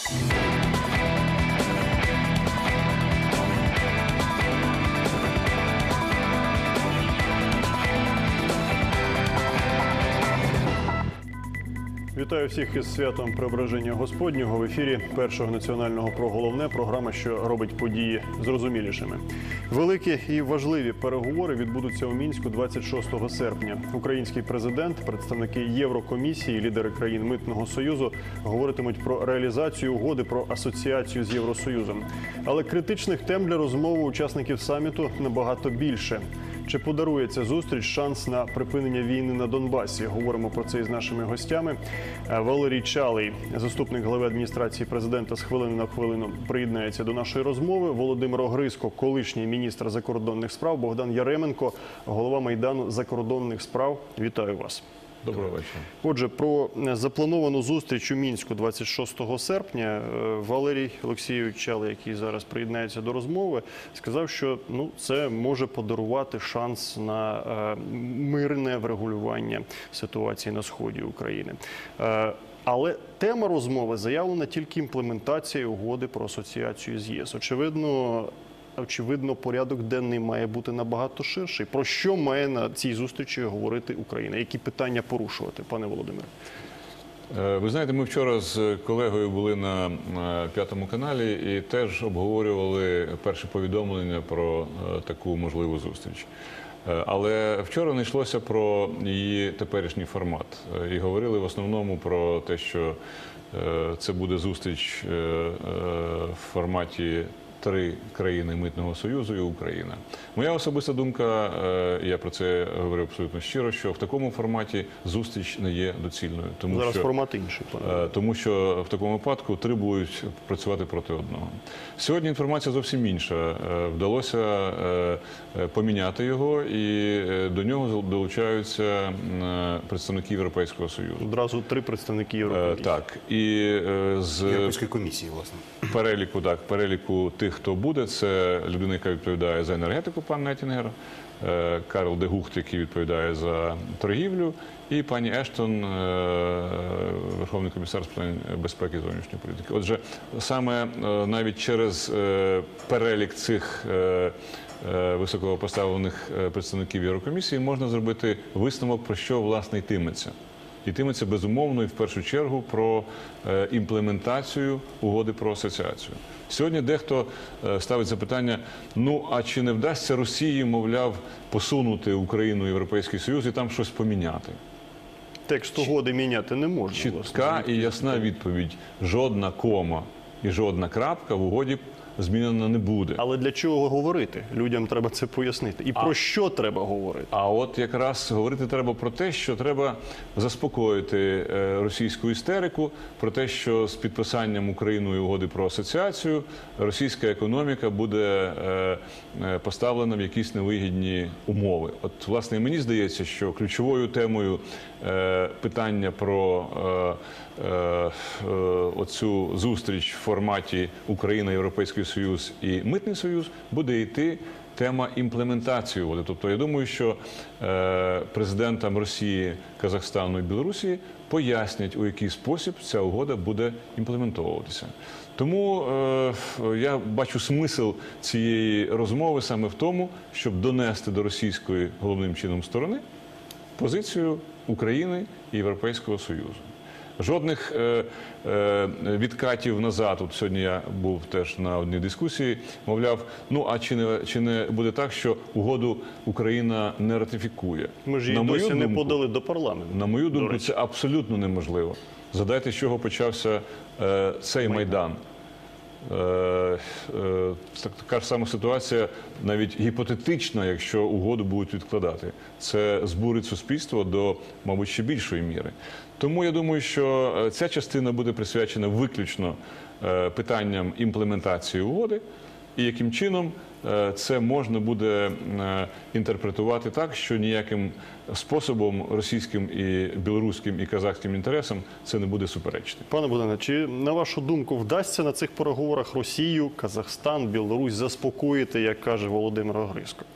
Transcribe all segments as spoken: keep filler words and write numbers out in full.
Вітаю всіх із святом Преображення Господнього. В ефірі Першого національного про головне, програма, що робить події зрозумілішими. Великі і важливі переговори відбудуться у Мінську двадцять шостого серпня. Український президент, представники Єврокомісії, лідери країн Митного Союзу говоритимуть про реалізацію угоди про асоціацію з Євросоюзом. Але критичних тем для розмови учасників саміту набагато більше. Чи подарує ця зустріч шанс на припинення війни на Донбасі? Говоримо про це із нашими гостями. Валерій Чалий, заступник глави адміністрації президента, з хвилини на хвилину приєднається до нашої розмови. Володимир Огризко, колишній міністр закордонних справ. Богдан Яременко, голова Майдану закордонних справ. Вітаю вас. Доброго вечора. Отже, про заплановану зустріч у Мінську двадцять шостого серпня Валерій Олексійович Чалий, який зараз приєднається до розмови, сказав, що ну, це може подарувати шанс на е, мирне врегулювання ситуації на сході України. Е, Але тема розмови заявлена тільки імплементація угоди про асоціацію з ЄС. Очевидно, Очевидно, порядок денний має бути набагато ширший. Про що має на цій зустрічі говорити Україна? Які питання порушувати, пане Володимире? Ви знаєте, ми вчора з колегою були на П'ятому каналі і теж обговорювали перше повідомлення про таку можливу зустріч. Але вчора не йшлося про її теперішній формат. І говорили в основному про те, що це буде зустріч в форматі три країни Митного Союзу і Україна. Моя особиста думка, я про це говорю абсолютно щиро, що в такому форматі зустріч не є доцільною. Тому Зараз що, формат інший. Пане. Тому що в такому випадку три будуть працювати проти одного. Сьогодні інформація зовсім інша. Вдалося поміняти його, і до нього долучаються представники Європейського Союзу. Одразу три представники Європейської. Так. І з Європейської комісії, власне. Переліку, так, переліку тих, хто буде, це людина, яка відповідає за енергетику, пан Неттінгер, Карл де Гухт, який відповідає за торгівлю, і пані Ештон, Верховний комісар з питань безпеки і зовнішньої політики. Отже, саме навіть через перелік цих високопоставлених представників Єврокомісії можна зробити висновок, про що, власне, йтиметься. Йтиметься, безумовно, і в першу чергу про імплементацію угоди про асоціацію. Сьогодні дехто ставить запитання, ну, а чи не вдасться Росії, мовляв, посунути Україну в Європейський Союз і там щось поміняти? Текст угоди міняти не можна. Чітка власне. і ясна відповідь. Жодна кома і жодна крапка в угоді змінена не буде. Але для чого говорити? Людям треба це пояснити. І про що треба говорити? А от якраз говорити треба про те, що треба заспокоїти російську істерику, про те, що з підписанням Україною угоди про асоціацію російська економіка буде поставлена в якісь невигідні умови. От, власне, мені здається, що ключовою темою питання про оцю зустріч в форматі Україна, Європейський Союз і Митний Союз буде йти тема імплементації угоди. Тобто, я думаю, що президентам Росії, Казахстану і Білорусі пояснять, у який спосіб ця угода буде імплементовуватися. Тому е, я бачу смисл цієї розмови саме в тому, щоб донести до російської, головним чином, сторони позицію України і Європейського Союзу. Жодних е, е, відкатів назад. От сьогодні я був теж на одній дискусії, мовляв, ну а чи не, чи не буде так, що угоду Україна не ратифікує? Ми ж її на досі мою не думку, подали до парламенту. На мою думку, це абсолютно неможливо. Задайте, з чого почався е, цей Майдан. Е, е, така ж сама ситуація, навіть гіпотетична, якщо угоду будуть відкладати. Це збурить суспільство до, мабуть, ще більшої міри. Тому я думаю, що ця частина буде присвячена виключно е, питанням імплементації угоди і яким чином е, це можна буде е, інтерпретувати так, що ніяким способом російським і білоруським і казахським інтересам це не буде суперечити. Пане Богдане, чи на вашу думку вдасться на цих переговорах Росію, Казахстан, Білорусь заспокоїти, як каже Володимир Огризко?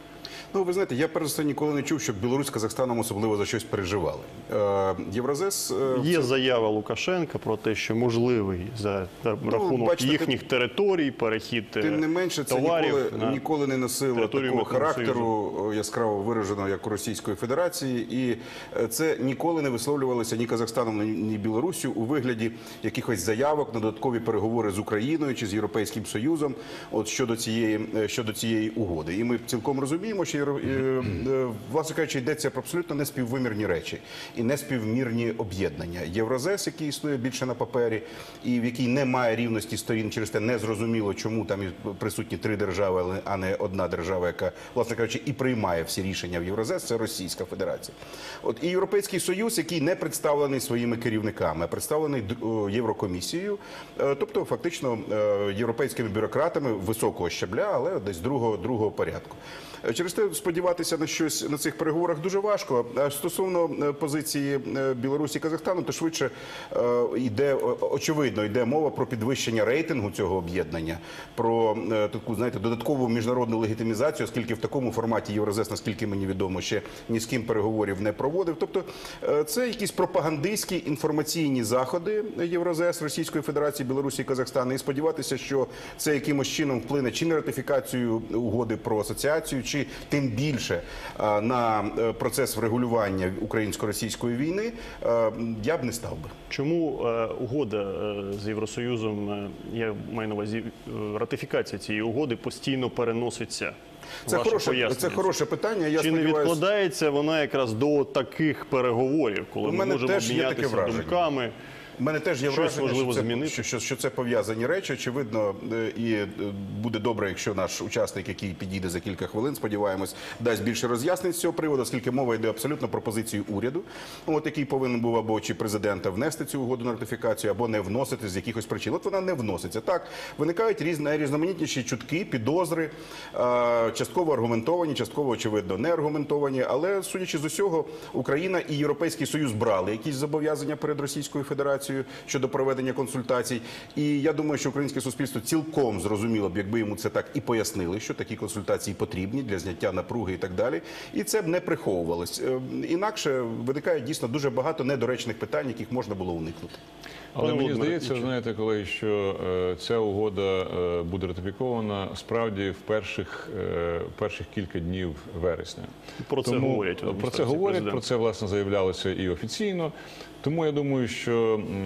Ну, ви знаєте, я перш за все ніколи не чув, щоб Білорусь з Казахстаном особливо за щось переживали. Е, Євразес... е, Є це- заява Лукашенка про те, що можливий за рахунок бачите, їхніх територій перехід е, Тим не менше, це товарів ніколи, на ніколи не носило територію такого Митного характеру о, яскраво вираженого, як у Російської Федерації. І е, це ніколи не висловлювалося ні Казахстаном, ні, ні Білоруссю у вигляді якихось заявок на додаткові переговори з Україною чи з Європейським Союзом от щодо цієї, е, щодо цієї угоди. І ми цілком розуміємо, що, євро- е, е, власне кажучи, йдеться про абсолютно неспіввимірні речі і неспівмірні об'єднання. Євразес, який існує більше на папері, і в якій немає рівності сторін, через те не зрозуміло, чому там і присутні три держави, але- а не одна держава, яка, власне кажучи, і приймає всі рішення в Євразес, це Російська Федерація. От і Європейський Союз, який не представлений своїми керівниками, а представлений д- о, Єврокомісією, е, тобто фактично е, європейськими бюрократами високого щабля, але десь другого, другого порядку. Е, Через те сподіватися на щось на цих переговорах дуже важко. А стосовно е, позиції е, Білорусі і Казахстану, то швидше е, йде, о- очевидно, йде мова про підвищення рейтингу цього об'єднання, про е, таку, знаєте, додаткову міжнародну легітимізацію, оскільки в такому форматі Євразес, наскільки мені відомо, ще ні з ким переговорів не проводив. Тобто е, це якісь пропагандистські інформаційні заходи Євразес, Російської Федерації, Білорусі і Казахстану. І сподіватися, що це якимось чином вплине чи на ратифікацію угоди про асоціацію, чи тим більше е, на е, процес врегулювання українсько-російської війни, е, я б не став би. Чому е, угода е, з Євросоюзом, е, я маю на увазі е, ратифікація цієї угоди, постійно переноситься? Це Ваше хороше, пояснення. це хороше питання. Я Чи не сподіваюся, відкладається вона якраз до таких переговорів, коли У ми мене можемо теж є таке обмінятися враження. думками? У мене теж є Щось враження, важливо що це, змінити? що, що, що це пов'язані речі. Очевидно, е, і е, буде добре, якщо наш учасник, який підійде за кілька хвилин, сподіваємось, дасть більше роз'яснень з цього приводу, оскільки мова йде абсолютно про позицію уряду, от який повинен був або чи президента внести цю угоду на ратифікацію, або не вносити з якихось причин. От вона не вноситься. Так, виникають різні найрізноманітніші чутки, підозри, е, частково аргументовані, частково, очевидно, не аргументовані. Але, судячи з усього, Україна і Європейський Союз брали якісь зобов'язання перед Російською Федерацією щодо проведення консультацій. І я думаю, що українське суспільство цілком зрозуміло б, якби йому це так і пояснили, що такі консультації потрібні для зняття напруги і так далі. І це б не приховувалось. Е, Інакше виникає дійсно дуже багато недоречних питань, яких можна було уникнути. Але Пане мені Володимире, здається, нічого. знаєте, колеги, що е, ця угода е, буде ратифікована справді в перших, е, перших кілька днів вересня. Про це Тому, говорять в Про це адміністрації говорять, президента. про це, власне, заявлялося і офіційно. Тому я думаю, що е,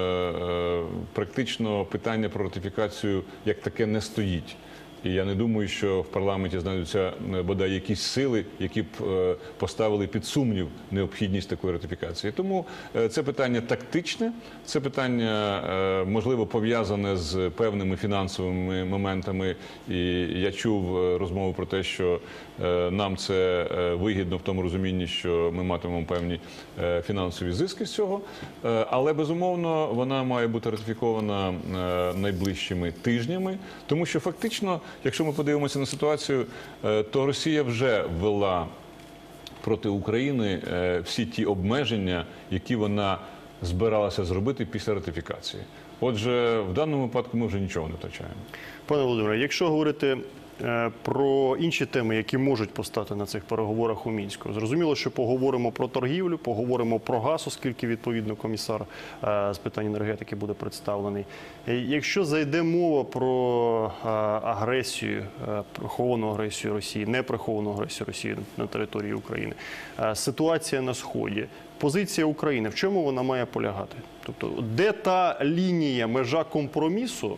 е, практично питання про ратифікацію як таке не стоїть. І я не думаю, що в парламенті знайдуться е, бодай якісь сили, які б е, поставили під сумнів необхідність такої ратифікації. Тому е, це питання тактичне, це питання, е, можливо, пов'язане з певними фінансовими моментами. І я чув е, розмову про те, що е, нам це е, вигідно в тому розумінні, що ми матимемо певні е, фінансові зиски з цього. Е, Але, безумовно, вона має бути ратифікована е, найближчими тижнями, тому що фактично, якщо ми подивимося на ситуацію, е, то Росія вже ввела проти України е, всі ті обмеження, які вона збиралася зробити після ратифікації. Отже, в даному випадку ми вже нічого не втрачаємо. Пане Володимире, якщо говорити е, про інші теми, які можуть постати на цих переговорах у Мінську, зрозуміло, що поговоримо про торгівлю, поговоримо про газ, оскільки відповідно комісар е, з питань енергетики буде представлений. Е, Якщо зайде мова про е, агресію, е, приховану агресію Росії, неприховану агресію Росії на території України, е, ситуація на Сході, позиція України, в чому вона має полягати? Тобто, де та лінія, межа компромісу,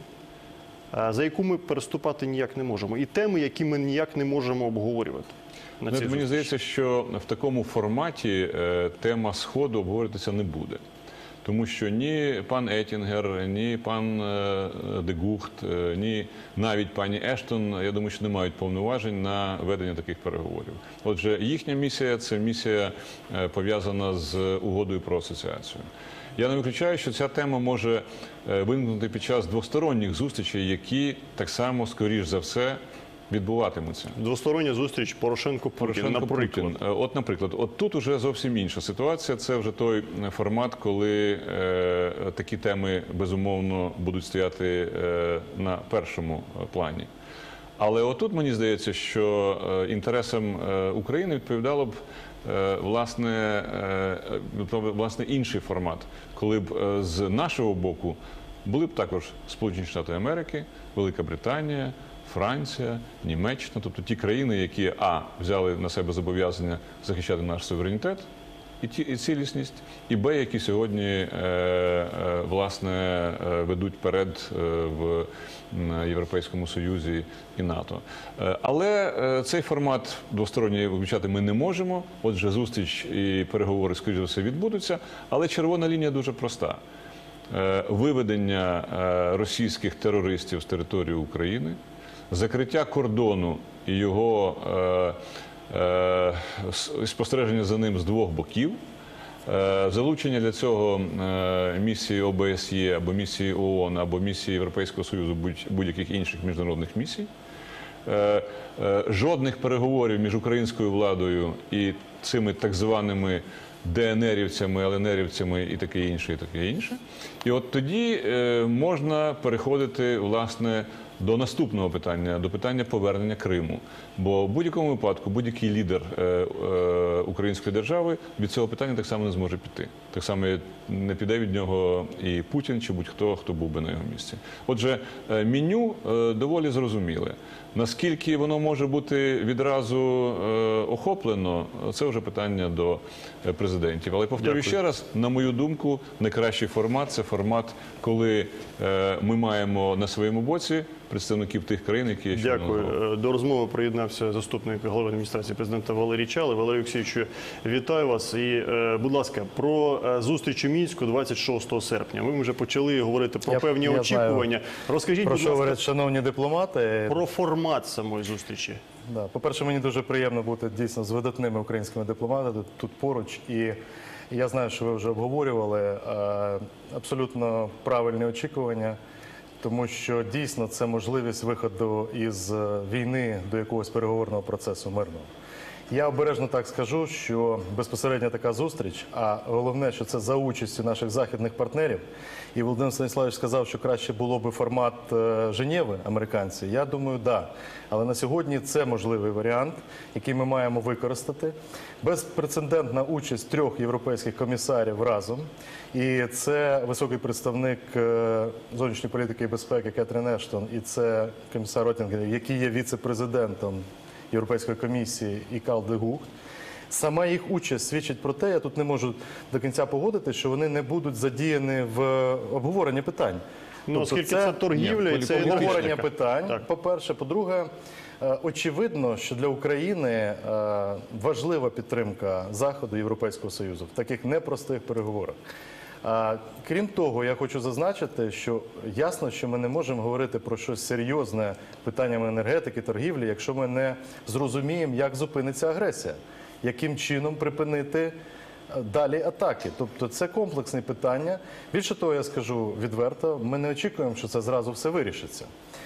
за яку ми переступати ніяк не можемо, і теми, які ми ніяк не можемо обговорювати на цій Мені зустрічі? здається, що в такому форматі е, тема Сходу обговорюватися не буде. Тому що ні пан Еттінгер, ні пан е, де Гухт, е, ні навіть пані Ештон, я думаю, що не мають повноважень на ведення таких переговорів. Отже, їхня місія – це місія е, пов'язана з угодою про асоціацію. Я не виключаю, що ця тема може е, виникнути під час двосторонніх зустрічей, які так само, скоріш за все, відбуватимуться. Двостороння зустріч Порошенко-Путін, наприклад. Путін. От, наприклад, от тут уже зовсім інша ситуація. Це вже той формат, коли е, такі теми, безумовно, будуть стояти е, на першому плані. Але отут мені здається, що е, інтересам е, України відповідало б е, власне, е, відповідав, власне інший формат, коли б е, з нашого боку були б також Сполучені Штати Америки, Велика Британія, Франція, Німеччина, тобто ті країни, які а взяли на себе зобов'язання захищати наш суверенітет і ті і цілісність, і б, які сьогодні е, е, власне е, ведуть вперед е, в м, Європейському Союзі і НАТО. Е, але е, цей формат двосторонній виключати ми не можемо. Отже, зустріч і переговори, скоріш за все, відбудуться. Але червона лінія дуже проста. Е, виведення е, російських терористів з території України, закриття кордону і його е, е, спостереження за ним з двох боків, е, залучення для цього е, місії О Б С Є або місії О О Н, або місії Європейського Союзу, будь- будь-яких інших міжнародних місій, е, е, жодних переговорів між українською владою і цими так званими ДНРівцями, ЛНРівцями і таке інше, і таке інше. І от тоді е, можна переходити, власне, до наступного питання, до питання повернення Криму. Бо в будь-якому випадку будь-який лідер е, е, української держави від цього питання так само не зможе піти. Так само не піде від нього і Путін, чи будь-хто, хто був би на його місці. Отже, е, меню е, доволі зрозуміле. Наскільки воно може бути відразу е, охоплено, це вже питання до е, президентів. Але повторюю Дякую. ще раз, на мою думку, найкращий формат – це формат, коли е, ми маємо на своєму боці представників тих країн, які я щойно назвав. Дякую. До розмови приєднався заступник голови адміністрації президента Валерій Чалий. Валерій Олексійовичу, вітаю вас. І, е, будь ласка, про е, зустріч у Мінську двадцять шостого серпня. Ми вже почали говорити про Я- певні я очікування. Розкажіть, Про будь що ласка, говорять шановні дипломати? про формат самої зустрічі. Да. По-перше, мені дуже приємно бути дійсно з видатними українськими дипломатами тут поруч. І я знаю, що ви вже обговорювали е, абсолютно правильні очікування, тому що дійсно це можливість виходу із е, війни до якогось переговорного процесу мирного. Я обережно так скажу, що безпосередньо така зустріч, а головне, що це за участю наших західних партнерів. І Володимир Станіславович сказав, що краще було би формат е, Женєви, американці. Я думаю, да. Але на сьогодні це можливий варіант, який ми маємо використати. Безпрецедентна участь трьох європейських комісарів разом. І це високий представник е, зовнішньої політики і безпеки Кетрін Ештон, і це комісар Ротінгер, який є віце-президентом Європейської комісії, і Карл де Гухт. Сама їх участь свідчить про те, я тут не можу до кінця погодити, що вони не будуть задіяні в обговоренні питань. Ну, оскільки це торгівля, і це політична. обговорення енергетика. питань, Так. по-перше. По-друге, е, очевидно, що для України е, важлива підтримка Заходу, Європейського Союзу в таких непростих переговорах. А, крім того, я хочу зазначити, що ясно, що ми не можемо говорити про щось серйозне питаннями енергетики, торгівлі, якщо ми не зрозуміємо, як зупиниться агресія, яким чином припинити далі атаки. Тобто це комплексне питання. Більше того, я скажу відверто, ми не очікуємо, що це зразу все вирішиться.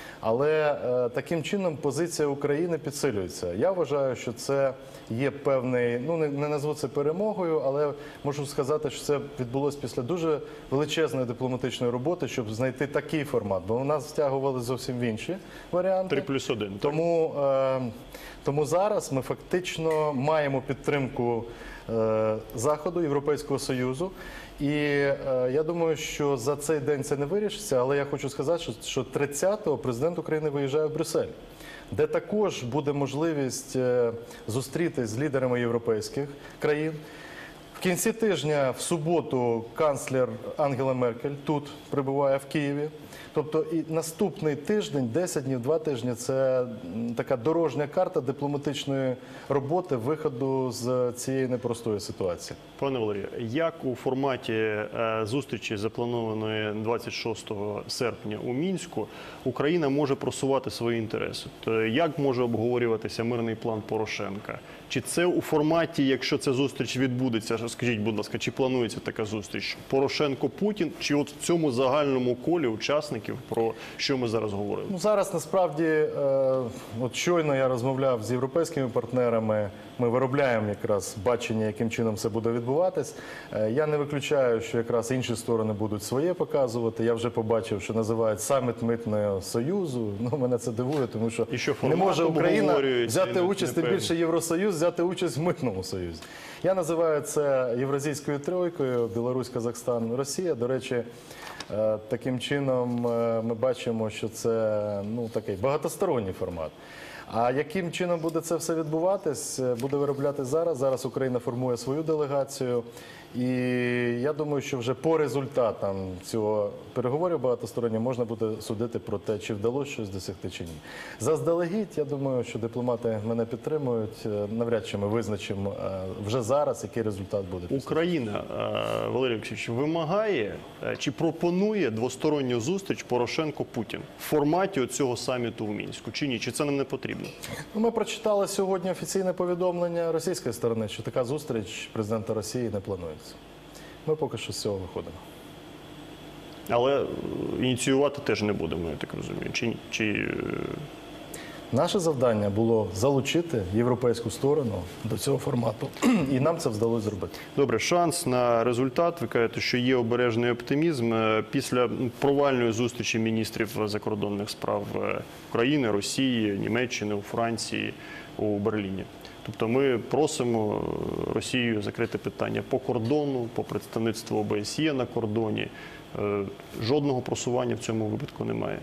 Але е, таким чином позиція України підсилюється. Я вважаю, що це є певний, ну не, не назву це перемогою, але можу сказати, що це відбулося після дуже величезної дипломатичної роботи, щоб знайти такий формат. Бо у нас втягували зовсім в інші варіанти. Три плюс один. Тому, е, тому зараз ми фактично маємо підтримку е, Заходу, Європейського Союзу. І е, я думаю, що за цей день це не вирішиться, але я хочу сказати, що, що тридцятого президент України виїжджає в Брюссель, де також буде можливість е, зустрітись з лідерами європейських країн. В кінці тижня, в суботу, канцлер Ангела Меркель тут прибуває в Києві. Тобто і наступний тиждень, десять днів, два тижні – це м, така дорожня карта дипломатичної роботи виходу з цієї непростої ситуації. Пане Валерію, як у форматі е, зустрічі, запланованої двадцять шостого серпня у Мінську, Україна може просувати свої інтереси? То як може обговорюватися мирний план Порошенка? Чи це у форматі, якщо ця зустріч відбудеться, скажіть, будь ласка, чи планується така зустріч Порошенко-Путін, чи от в цьому загальному колі учасників, про що ми зараз говорили? Ну, зараз насправді, е, от щойно я розмовляв з європейськими партнерами, ми виробляємо якраз бачення, яким чином це буде відбуватись. Е, Я не виключаю, що якраз інші сторони будуть своє показувати. Я вже побачив, що називають саміт Митного Союзу. Ну, мене це дивує, тому що, І що не формат може Україна обговорюється, взяти і не- участь, тим непевно. більше Євросоюз взяти участь в Митному Союзі. Я називаю це Євразійською тройкою: Білорусь, Казахстан, Росія. До речі, е, таким чином е, ми бачимо, що це ну, такий багатосторонній формат. А яким чином буде це все відбуватись, е, буде вироблятись зараз. Зараз Україна формує свою делегацію. І я думаю, що вже по результатам цього переговорів багатосторонніх можна буде судити про те, чи вдалося щось досягти чи ні. Заздалегідь, я думаю, що дипломати мене підтримують. Е, Навряд чи ми визначимо е, вже зараз, який результат буде. після. Україна, е, Валерій Олексійович, вимагає е, чи пропонує двосторонню зустріч Порошенко-Путін в форматі цього саміту в Мінську, чи ні? Чи це нам не потрібно? Ну, ми прочитали сьогодні офіційне повідомлення російської сторони, що така зустріч президента Росії не планується. Ми поки що з цього виходимо. Але е, ініціювати теж не будемо, я так розумію. Чи, ні? чи е, Наше завдання було залучити європейську сторону до цього формату, і нам це вдалося зробити. Добре, шанс на результат. Ви кажете, що є обережний оптимізм. Е, Після провальної зустрічі міністрів закордонних справ е, України, Росії, Німеччини, у Франції, у Берліні. Тобто ми просимо Росію закрити питання по кордону, по представництву О Б С Є на кордоні. Е, Жодного просування в цьому випадку немає.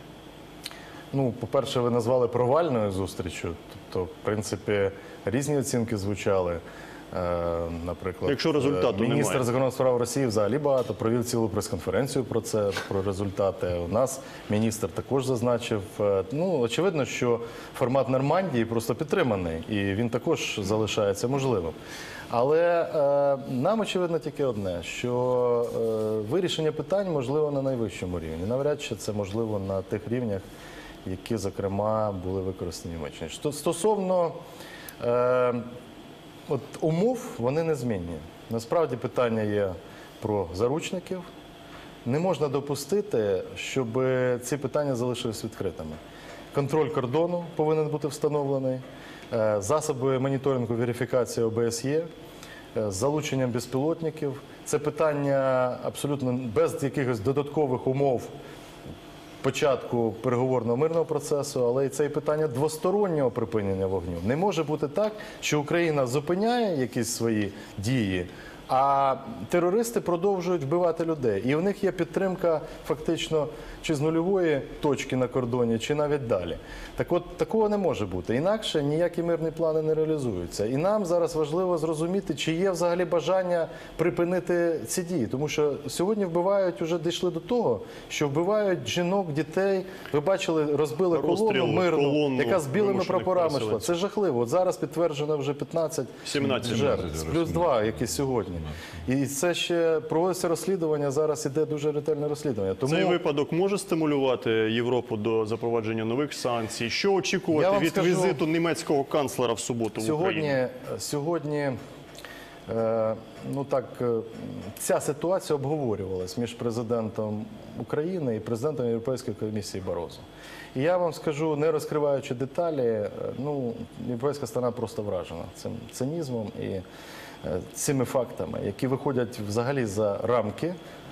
Ну, по-перше, ви назвали провальною зустрічю. Тобто, в принципі, різні оцінки звучали. Е, Наприклад, Якщо результату міністр немає. закордонних справ Росії взагалі багато провів цілу прес-конференцію про це, про результати. У нас міністр також зазначив. Е, Ну, очевидно, що формат Нормандії просто підтриманий, і він також залишається можливим. Але е, нам очевидно тільки одне, що е, вирішення питань можливо на найвищому рівні. Навряд чи це можливо на тих рівнях, які, зокрема, були використані в Німеччині. Що стосовно е, от, умов, вони незмінні. Насправді питання є про заручників. Не можна допустити, щоб ці питання залишились відкритими. Контроль кордону повинен бути встановлений, е, засоби моніторингу, верифікації О Б С Є, е, з залученням безпілотників. Це питання абсолютно без якихось додаткових умов початку переговорного мирного процесу, але і це і питання двостороннього припинення вогню. Не може бути так, що Україна зупиняє якісь свої дії, а терористи продовжують вбивати людей. І в них є підтримка фактично чи з нульової точки на кордоні, чи навіть далі. Так от, такого не може бути. Інакше ніякі мирні плани не реалізуються. І нам зараз важливо зрозуміти, чи є взагалі бажання припинити ці дії. Тому що сьогодні вбивають, вже дійшли до того, що вбивають жінок, дітей. Ви бачили, розбили Розстріл, колону мирну, колону яка з білими вимушених прапорами йшла. переселенців. Це жахливо. От зараз підтверджено вже п'ятнадцять сімнадцять жертв, плюс два, які сьогодні. І це ще проводиться розслідування, зараз іде дуже ретельне розслідування. Тому Цей випадок може стимулювати Європу до запровадження нових санкцій? Що Я очікувати вам від скажу, візиту німецького канцлера в суботу в сьогодні, Україну? сьогодні е, ну так, е, ця ситуація обговорювалась між президентом України і президентом Європейської комісії Барозо. І я вам скажу, не розкриваючи деталі, е, ну, європейська сторона просто вражена цим цинізмом і е, цими фактами, які виходять взагалі за рамки.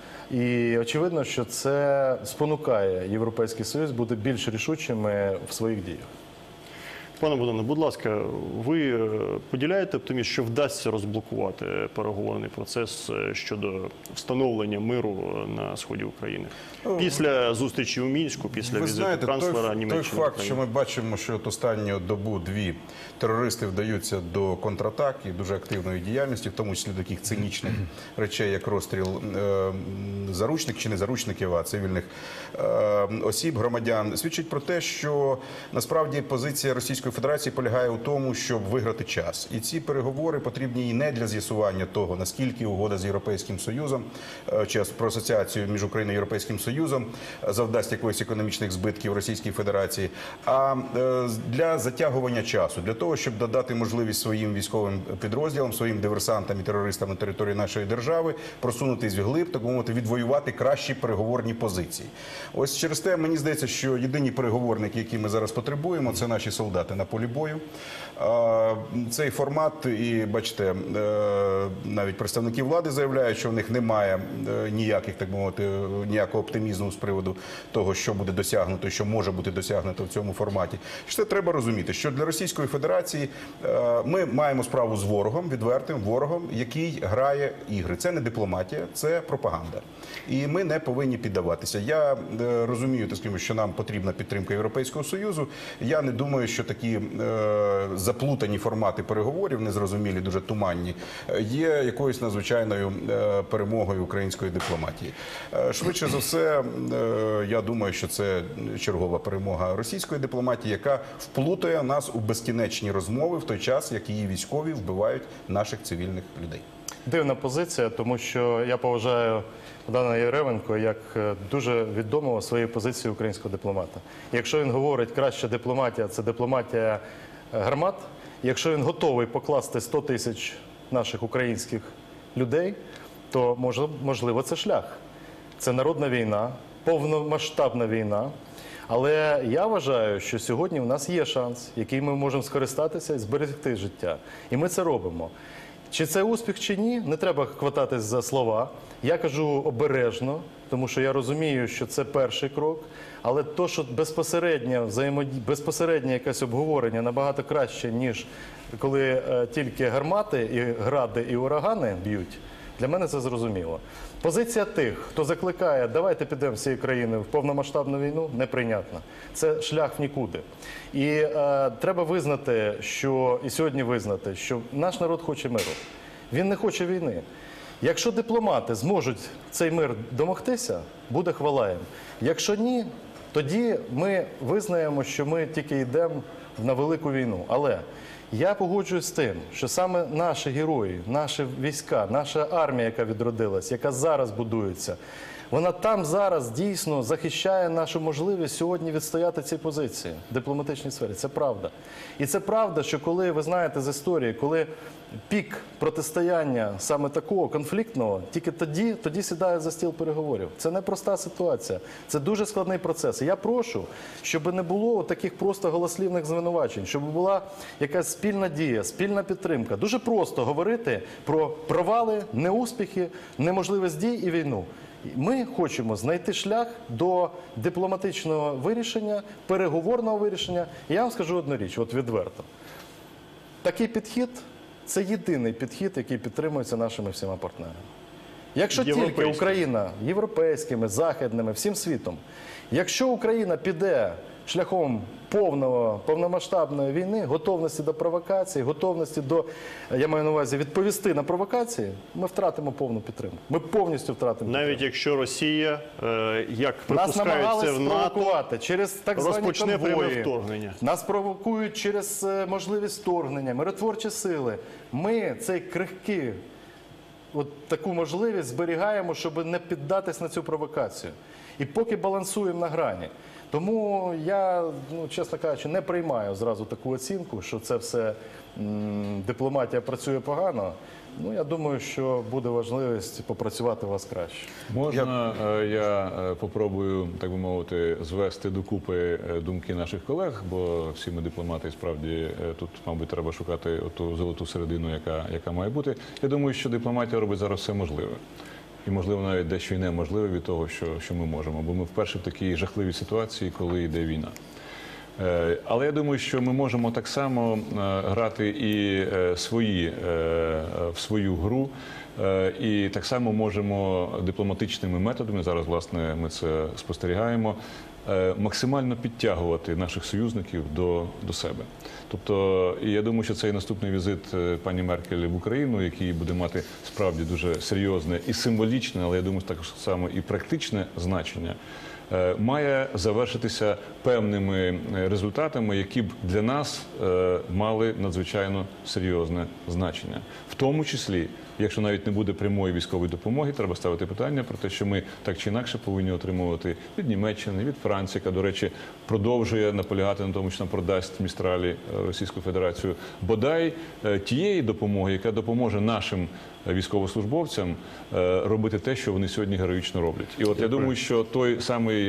І очевидно, що це спонукає Європейський Союз бути більш рішучими в своїх діях. Пане Богдане, будь ласка, ви е, поділяєте оптимізм, що вдасться розблокувати переговорний процес е, щодо встановлення миру на сході України? Після зустрічі у Мінську, після Ви візиту знаєте, той, канцлера той Німеччини. в факт, Україну? що ми бачимо, що от останню добу-дві терористи вдаються до контратак і дуже активної діяльності, в тому числі до таких цинічних речей, як розстріл е, заручників чи не заручників, а цивільних е, осіб, громадян, свідчить про те, що насправді позиція Російської Федерації полягає у тому, щоб виграти час. І ці переговори потрібні і не для з'ясування того, наскільки угода з Європейським Союзом е, чи про асоціацію між Україною і Європейським Союзом завдасть якоїсь економічних збитків Російській Федерації, а е, для затягування часу, для того, щоб додати можливість своїм військовим підрозділам, своїм диверсантам і терористам на території нашої держави просунутись вглиб, так мовити, відвоювати кращі переговорні позиції. Ось через те мені здається, що єдині переговорники, які ми зараз потребуємо, це наші солдати на полі бою. Е, Цей формат, і бачите, е, навіть представники влади заявляють, що в них немає е, ніяких, так би мовити, ніякого оптимізму з приводу того, що буде досягнуто, що може бути досягнуто в цьому форматі. Що це треба розуміти, що для Російської Федерації е, ми маємо справу з ворогом, відвертим ворогом, який грає ігри. Це не дипломатія, це пропаганда. І ми не повинні піддаватися. Я е, розумію, так скажімо, що нам потрібна підтримка Європейського Союзу. Я не думаю, що такі е, заплутані формати переговорів, незрозумілі, дуже туманні, є якоюсь надзвичайною е, перемогою української дипломатії. Е, швидше за все, е, я думаю, що це чергова перемога російської дипломатії, яка вплутає нас у безкінечні розмови в той час, як її військові вбивають наших цивільних людей. Дивна позиція, тому що я поважаю Богдана Яременко як дуже відомого своєї позиції українського дипломата. Якщо він говорить, краща дипломатія – це дипломатія гармат, якщо він готовий покласти сто тисяч наших українських людей, то можливо це шлях. Це народна війна, повномасштабна війна. Але я вважаю, що сьогодні в нас є шанс, який ми можемо скористатися і зберегти життя. І ми це робимо. Чи це успіх, чи ні, не треба хвататись за слова. Я кажу обережно, тому що я розумію, що це перший крок. Але то, що безпосереднє, взаємодія, безпосереднє якесь обговорення набагато краще, ніж коли е, тільки гармати, і гради, і урагани б'ють, для мене це зрозуміло. Позиція тих, хто закликає, давайте підемо всією країною в повномасштабну війну, неприйнятна. Це шлях в нікуди. І е, треба визнати, що, і сьогодні визнати, що наш народ хоче миру. Він не хоче війни. Якщо дипломати зможуть цей мир домогтися, буде хвала їм. Якщо ні, тоді ми визнаємо, що ми тільки йдемо на велику війну. Але я погоджуюсь з тим, що саме наші герої, наші війська, наша армія, яка відродилась, яка зараз будується, вона там зараз дійсно захищає нашу можливість сьогодні відстояти ці позиції в дипломатичній сфері. Це правда. І це правда, що коли, ви знаєте з історії, коли пік протистояння саме такого конфліктного, тільки тоді, тоді сідають за стіл переговорів. Це непроста ситуація, це дуже складний процес. І я прошу, щоб не було таких просто голослівних звинувачень, щоб була якась спільна дія, спільна підтримка. Дуже просто говорити про провали, неуспіхи, неможливість дій і війну. Ми хочемо знайти шлях до дипломатичного вирішення, переговорного вирішення. І я вам скажу одну річ, от відверто. Такий підхід – це єдиний підхід, який підтримується нашими всіма партнерами. Якщо тільки Україна європейськими, західними, всім світом, якщо Україна піде шляхом повного, повномасштабної війни, готовності до провокацій, готовності до, я маю на увазі, відповісти на провокації, ми втратимо повну підтримку. Ми повністю втратимо підтримку. Навіть якщо Росія, е, як Нас припускають намагались це в НАТО, спровокувати через так звані розпочне пряме конвої. вторгнення. Нас провокують через е, можливість вторгнення, миротворчі сили. Ми цей крихкий, от таку можливість зберігаємо, щоб не піддатись на цю провокацію. І поки балансуємо на грані. Тому я, ну, чесно кажучи, не приймаю зразу таку оцінку, що це все м, дипломатія працює погано. Ну, я думаю, що буде важливість попрацювати у вас краще. Можна е, я е, попробую, так би мовити, звести докупи е, думки наших колег, бо всі ми дипломати, і справді е, тут, мабуть, треба шукати ту золоту середину, яка, яка має бути. Я думаю, що дипломатія робить зараз все можливе. І, можливо, навіть дещо й неможливе від того, що, що ми можемо. Бо ми вперше в такій жахливій ситуації, коли йде війна. Е, але я думаю, що ми можемо так само е, грати і е, свої, е, в свою гру. Е, і так само можемо дипломатичними методами, зараз, власне, ми це спостерігаємо, е, максимально підтягувати наших союзників до, до себе. Тобто, і я думаю, що цей наступний візит е, пані Меркель в Україну, який буде мати справді дуже серйозне і символічне, але я думаю, так само і практичне значення, е, має завершитися певними результатами, які б для нас е, мали надзвичайно серйозне значення. В тому числі Якщо навіть не буде прямої військової допомоги, треба ставити питання про те, що ми так чи інакше повинні отримувати від Німеччини, від Франції, яка, до речі, продовжує наполягати на тому, що нам продасть Містралі Російську Федерацію, бодай тієї допомоги, яка допоможе нашим військовослужбовцям робити те, що вони сьогодні героїчно роблять. І от я думаю, що той самий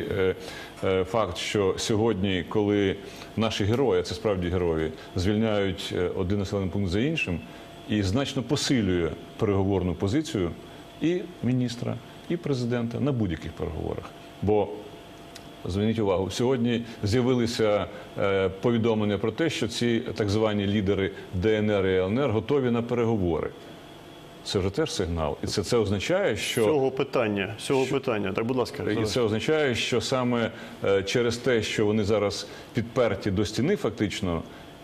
факт, що сьогодні, коли наші герої, а це справді герої, звільняють один населений пункт за іншим, і значно посилює переговорну позицію і міністра, і президента на будь-яких переговорах. Бо, зверніть увагу, сьогодні з'явилися е, повідомлення про те, що ці так звані лідери ДНР і ЛНР готові на переговори. Це вже теж сигнал. І це, це означає, що... Цього питання, цього що, питання. Так, будь ласка. І це означає, що саме е, через те, що вони зараз підперті до стіни фактично,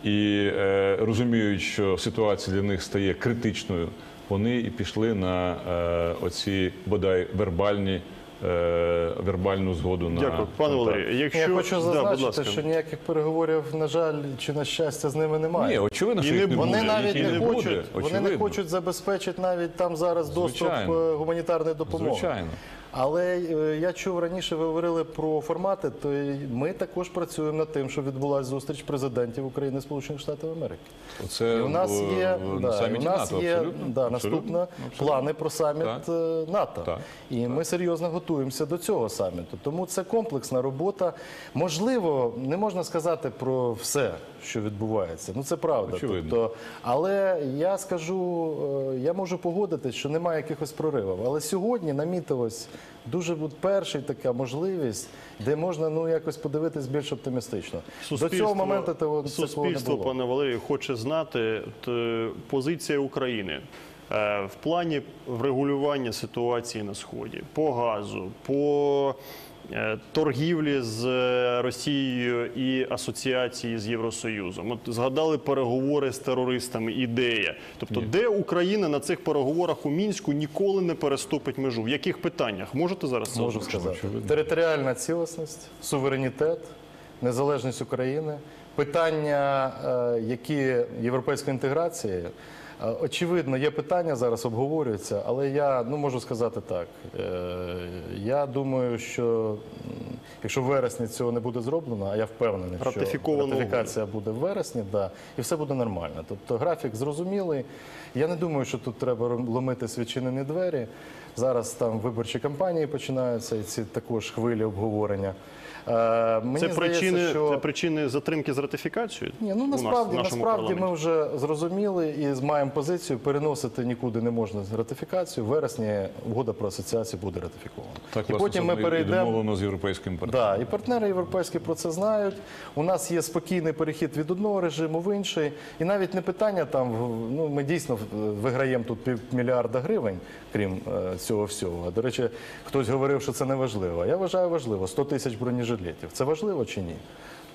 і е, розуміють, що ситуація для них стає критичною, вони і пішли на е, оці, бодай, вербальні, е, вербальну згоду на... Дякую. Пане Валерію, якщо... Я хочу Да, будь зазначити, ласка. що ніяких переговорів, на жаль, чи на щастя, з ними немає. Ні, очевидно, що І їх не не буде. Вони навіть їх і не буде, хочуть, вони не очевидно. хочуть забезпечити навіть там зараз доступ Звичайно. е, гуманітарної допомоги. Звичайно. Але е, я чув раніше, ви говорили про формати, то й ми також працюємо над тим, щоб відбулася зустріч президентів України і Сполучених Штатів Америки. Це І у нас в- є, в- да, на і у саміті нас НАТО, є абсолютно. да, Абсолютно. наступно Абсолютно. плани про саміт Так. е, НАТО. Так. І ми серйозно готуємося до цього саміту. Тому це комплексна робота. Можливо, не можна сказати про все, що відбувається. Ну це правда. Очевидно. Тобто, але я скажу, е, я можу погодитись, що немає якихось проривів. Але сьогодні намітилось дуже от перша така можливість, де можна ну якось подивитись більш оптимістично. До цього моменту того такого не суспільство, було. пане Валерію, хоче знати т, позиція України е, в плані врегулювання ситуації на Сході, по газу, по е, торгівлі з Росією і асоціації з Євросоюзом. От згадали переговори з терористами, ідея. Тобто, де Україна на цих переговорах у Мінську ніколи не переступить межу? В яких питаннях? Можете зараз це Можу озвучити? сказати. Територіальна цілісність, суверенітет, незалежність України, питання, е, які європейської інтеграції. Е, Очевидно, є питання, зараз обговорюються, але я ну, можу сказати так. Е, Я думаю, що м, якщо в вересні цього не буде зроблено, а я впевнений, що Ратифіковано ратифікація буде в вересні, да, і все буде нормально. Тобто графік зрозумілий. Я не думаю, що тут треба ломити відчинені двері. Зараз там виборчі кампанії починаються, і ці також хвилі обговорення. Е, Мені Це здається, причини, що... це причини затримки з ратифікацією? Ні, ну у нас, насправді, в нашому насправді ми парламенті? вже зрозуміли і маємо позицію, переносити нікуди не можна ратифікацію. В вересні угода про асоціацію буде ратифікована. Так, і власне, потім ми і перейдемо. домовлено з європейським партнером. Да, і партнери європейські про це знають. У нас є спокійний перехід від одного режиму в інший. І навіть не питання там, в- ну ми дійсно виграємо тут півмільярда гривень, крім е, цього всього. До речі, хтось говорив, що це не важливо. Я вважаю важливо. сто тисяч бронежилетів. Це важливо чи ні?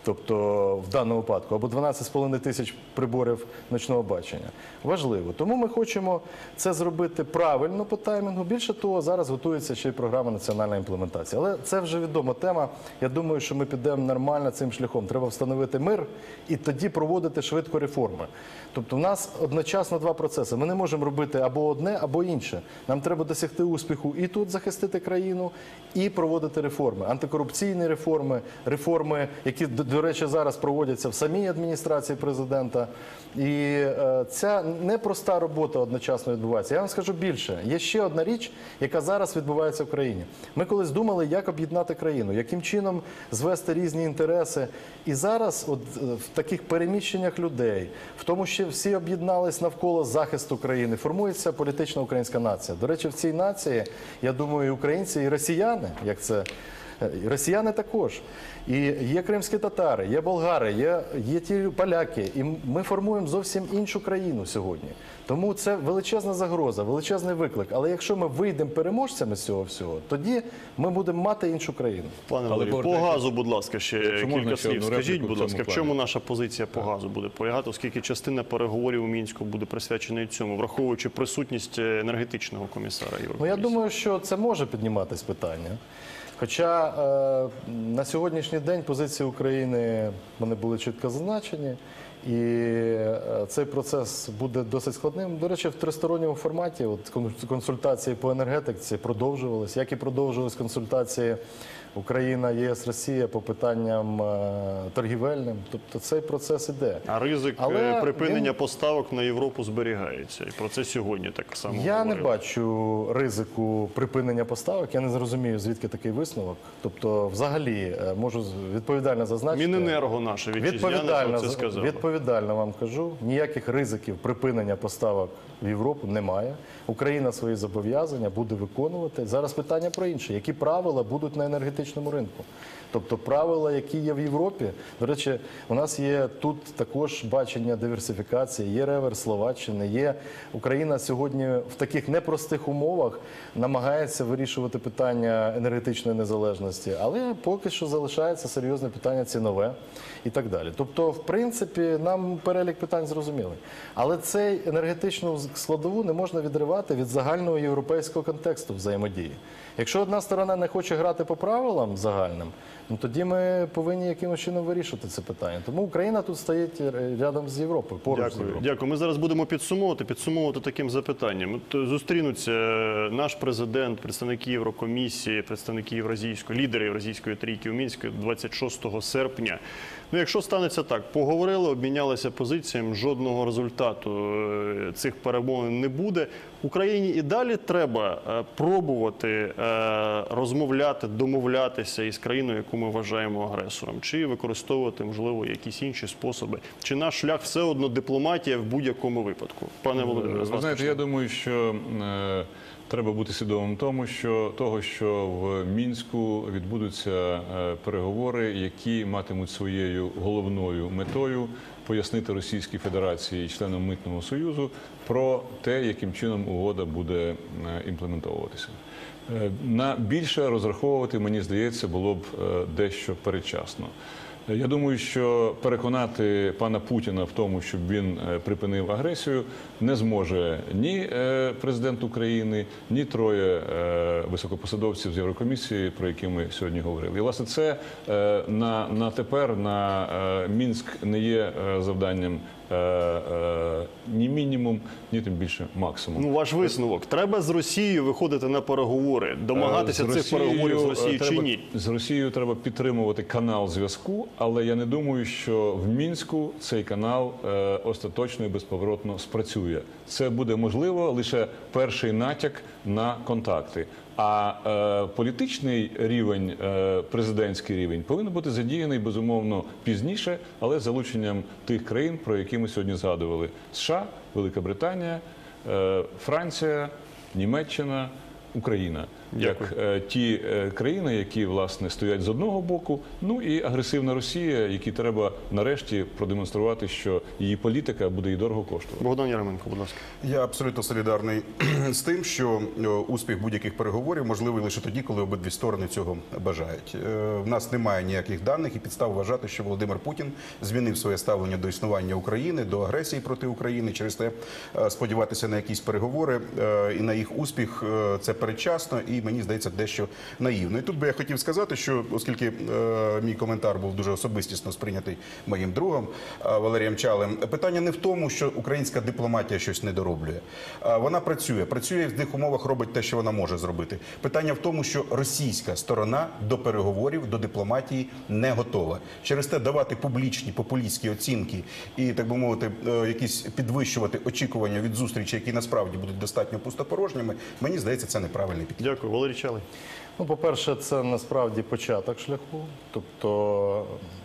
Тобто в даному випадку, або дванадцять з половиною тисяч приборів ночного бачення. Важливо. Тому ми хочемо це зробити правильно по таймінгу. Більше того, зараз готується ще й програма національної імплементації. Але це вже відома тема. Я думаю, що ми підемо нормально цим шляхом. Треба встановити мир і тоді проводити швидко реформи. Тобто в нас одночасно два процеси. Ми не можемо робити або одне, або інше. Нам треба досягти успіху і тут захистити країну, і проводити реформи. Антикорупційні реформи, реформи, які, до, до речі, зараз проводяться в самій адміністрації президента. І е, ця непроста робота одночасно відбувається. Я вам скажу більше. Є ще одна річ, яка зараз відбувається в країні. Ми колись думали, як об'єднати країну, яким чином звести різні інтереси. І зараз от, е, в таких переміщеннях людей, в тому, що всі об'єднались навколо захисту країни, формується політична українська нація. До речі, в цій нації, я думаю, і українці, і росіяни, як це... І росіяни також. І є кримські татари, є болгари, є, є ті поляки. І ми формуємо зовсім іншу країну сьогодні. Тому це величезна загроза, величезний виклик. Але якщо ми вийдемо переможцями з цього всього, тоді ми будемо мати іншу країну. Пане Але Валерію, по повертаючись- газу, будь ласка, ще Якщо можна, кілька ще слів. одну Скажіть, репліку будь в ласка, цьому в чому плані? наша позиція по газу буде полягати, оскільки частина переговорів у Мінську буде присвячена і цьому, враховуючи присутність енергетичного комісара Ну, Європейського? я думаю, що це може підніматись питання. Хоча е, на сьогоднішній день позиції України вони були чітко зазначені, і е, цей процес буде досить складним. До речі, в тристоронньому форматі от, консультації по енергетиці продовжувались, як і продовжувались консультації Україна, ЄС, Росія по питанням е, торгівельним. Тобто цей процес іде. А ризик Але е, припинення він- поставок на Європу зберігається. І про це сьогодні так само Я не говорили. бачу ризику припинення поставок. Я не зрозумію, звідки такий висновок. Тобто, взагалі, е, можу з- відповідально зазначити. Міненерго наше вітчизняне Відповідально, про це з- сказало. відповідально вам кажу, ніяких ризиків припинення поставок в Європу немає. Україна свої зобов'язання буде виконувати. Зараз питання про інше. Які правила будуть на енергетичному ринку? Тобто правила, які є в Європі. До речі, у нас є тут також бачення диверсифікації, є реверс Словаччини, є Україна сьогодні в таких непростих умовах намагається вирішувати питання енергетичної незалежності, але поки що залишається серйозне питання цінове і так далі. Тобто, в принципі, нам перелік питань зрозумілий. Але цей енергетичну складову не можна відривати від загального європейського контексту взаємодії. Якщо одна сторона не хоче грати по правилам загальним, ну тоді ми повинні якимось чином вирішити це питання. Тому Україна тут стоїть рядом з Європою, поруч з Дякую. Європою. Дякую. Ми зараз будемо підсумовувати, підсумовувати таким запитанням. От, е, зустрінуться е, наш президент, представники Єврокомісії, представники Євразійської, лідери Євразійської трійки у Мінську двадцять шостого серпня. Ну, якщо станеться так, поговорили, обмінялися позиціями, жодного результату е, цих перемовин не буде. Україні і далі треба е, пробувати е, розмовляти, домовлятися із країною, яку ми вважаємо агресором, чи використовувати, можливо, якісь інші способи. Чи наш шлях все одно дипломатія в будь-якому випадку? Пане Володимире, з Ви вас знаєте, почнемо. я думаю, що е, треба бути свідомим тому, що того, що в Мінську відбудуться е, переговори, які матимуть своєю головною метою пояснити Російській Федерації і членам Митного Союзу про те, яким чином угода буде е, імплементовуватися. Е, На більше розраховувати, мені здається, було б е, дещо передчасно. Я думаю, що переконати пана Путіна в тому, щоб він е, припинив агресію, не зможе ні е, президент України, ні троє е, високопосадовців з Єврокомісії, про які ми сьогодні говорили. І, власне, це е, на, на тепер на е, Мінськ не є е, завданням е, е, ні мінімум, ні тим більше максимум. Ну, ваш висновок. Треба з Росією виходити на переговори, домагатися З цих переговорів з Росією, Росією е, чи треба- ні? З Росією треба підтримувати канал зв'язку, але я не думаю, що в Мінську цей канал е, остаточно і безповоротно спрацює. Це буде можливо лише перший натяк на контакти. А е, політичний рівень, е, президентський рівень, повинен бути задіяний, безумовно, пізніше, але з залученням тих країн, про які ми сьогодні згадували: США, Велика Британія, е, Франція, Німеччина, Україна. Як е, ті е, країни, які, власне, стоять з одного боку, ну і агресивна Росія, які треба нарешті продемонструвати, що її політика буде і дорого коштувати. Богдан Яременко, будь ласка. Я абсолютно солідарний з тим, що е, успіх будь-яких переговорів можливий лише тоді, коли обидві сторони цього бажають. Е, В нас немає ніяких даних і підстав вважати, що Володимир Путін змінив своє ставлення до існування України, до агресії проти України. Через те е, сподіватися на якісь переговори е, і на їх успіх е, це передчасно і, мені здається, дещо наївно. І тут би я хотів сказати, що оскільки е, мій коментар був дуже особистісно сприйнятий моїм другом е, Валерієм Чалем, питання не в тому, що українська дипломатія щось не дороблює. Е, вона працює, працює в тих умовах, робить те, що вона може зробити. Питання в тому, що російська сторона до переговорів, до дипломатії не готова. Через те давати публічні популістські оцінки і, так би мовити, е, якісь підвищувати очікування від зустрічі, які насправді будуть достатньо пустопорожніми, мені здається, це неправильний підхід. Дякую. Валерій Чалий. Ну, по-перше, це насправді початок шляху. Тобто,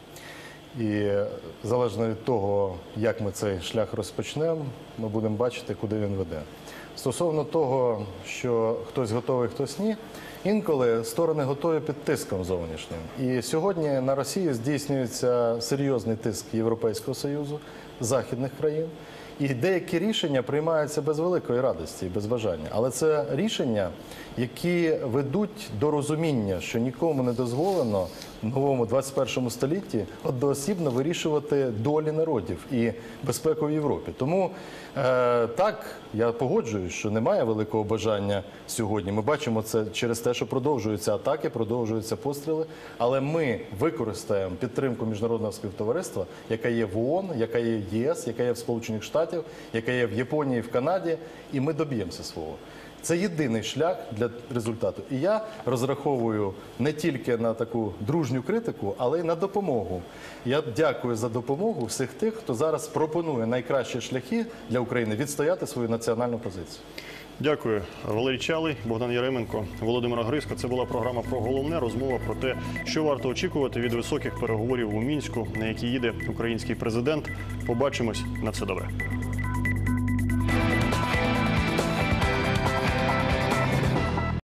і залежно від того, як ми цей шлях розпочнемо, ми будемо бачити, куди він веде. Стосовно того, що хтось готовий, хтось ні, інколи сторони готові під тиском зовнішнім. І сьогодні на Росію здійснюється серйозний тиск Європейського Союзу, західних країн. І деякі рішення приймаються без великої радості і без бажання. Але це рішення, які ведуть до розуміння, що нікому не дозволено новому двадцять першому столітті одноосібно вирішувати долі народів і безпеку в Європі. Тому е, так, я погоджуюсь, що немає великого бажання сьогодні. Ми бачимо це через те, що продовжуються атаки, продовжуються постріли, але ми використаємо підтримку міжнародного співтовариства, яка є в ООН, яка є в ЄС, яка є в Сполучених Штатах, яка є в Японії, в Канаді, і ми доб'ємося свого. Це єдиний шлях для результату. І я розраховую не тільки на таку дружню критику, але й на допомогу. Я дякую за допомогу всіх тих, хто зараз пропонує найкращі шляхи для України відстояти свою національну позицію. Дякую. Валерій Чалий, Богдан Яременко, Володимира Гриська. Це була програма про головне. Розмова про те, що варто очікувати від високих переговорів у Мінську, на які їде український президент. Побачимось. На все добре.